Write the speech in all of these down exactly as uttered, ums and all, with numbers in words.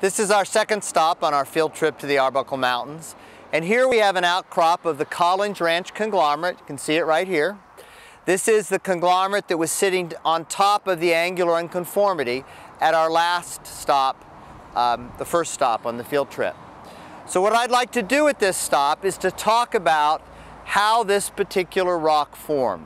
This is our second stop on our field trip to the Arbuckle Mountains. And here we have an outcrop of the Collins Ranch conglomerate. You can see it right here. This is the conglomerate that was sitting on top of the angular unconformity at our last stop, um, the first stop on the field trip. So what I'd like to do at this stop is to talk about how this particular rock formed.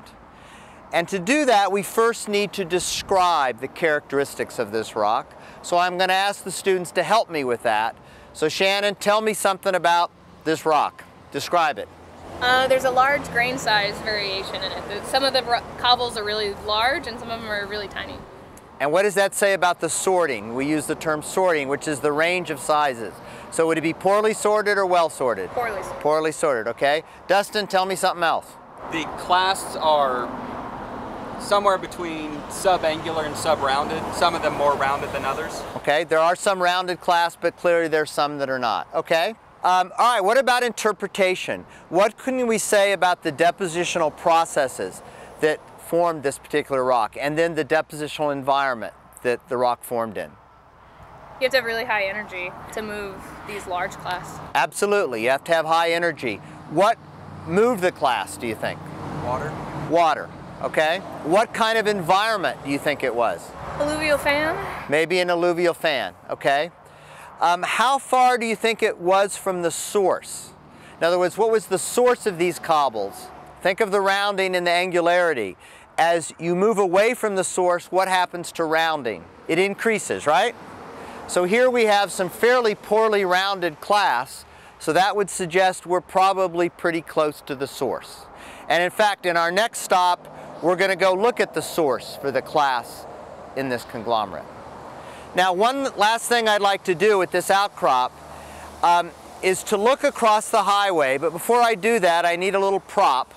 And to do that, we first need to describe the characteristics of this rock. So I'm going to ask the students to help me with that. So Shannon, tell me something about this rock. Describe it. Uh, there's a large grain size variation in it. Some of the cobbles are really large and some of them are really tiny. And what does that say about the sorting? We use the term sorting, which is the range of sizes. So would it be poorly sorted or well sorted? Poorly sorted. Poorly sorted, okay. Dustin, tell me something else. The clasts are somewhere between subangular and sub-rounded, some of them more rounded than others. Okay, there are some rounded clasts, but clearly there's some that are not. Okay. Um, all right, what about interpretation? What can we say about the depositional processes that formed this particular rock, and then the depositional environment that the rock formed in? You have to have really high energy to move these large clasts. Absolutely, you have to have high energy. What moved the clast, do you think? Water. Water, okay. What kind of environment do you think it was? Alluvial fan? Maybe an alluvial fan, okay. Um, how far do you think it was from the source? In other words, what was the source of these cobbles? Think of the rounding and the angularity. As you move away from the source, what happens to rounding? It increases, right? So here we have some fairly poorly rounded clasts, so that would suggest we're probably pretty close to the source. And in fact, in our next stop, we're going to go look at the source for the clasts in this conglomerate. Now, one last thing I'd like to do with this outcrop um, is to look across the highway, but before I do that, I need a little prop.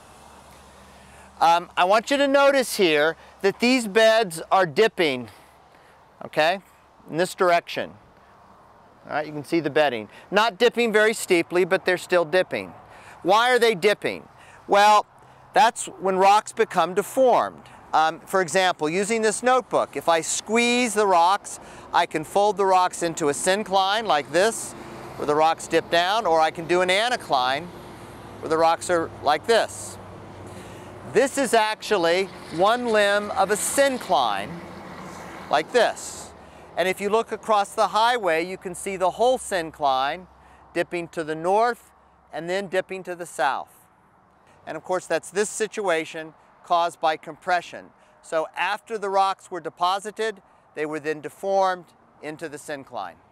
Um, I want you to notice here that these beds are dipping, okay, in this direction. All right, you can see the bedding. Not dipping very steeply, but they're still dipping. Why are they dipping? Well, that's when rocks become deformed. Um, for example, using this notebook, if I squeeze the rocks, I can fold the rocks into a syncline like this, where the rocks dip down, or I can do an anticline, where the rocks are like this. This is actually one limb of a syncline, like this. And if you look across the highway, you can see the whole syncline dipping to the north and then dipping to the south. And of course, that's this situation caused by compression. So after the rocks were deposited, they were then deformed into the syncline.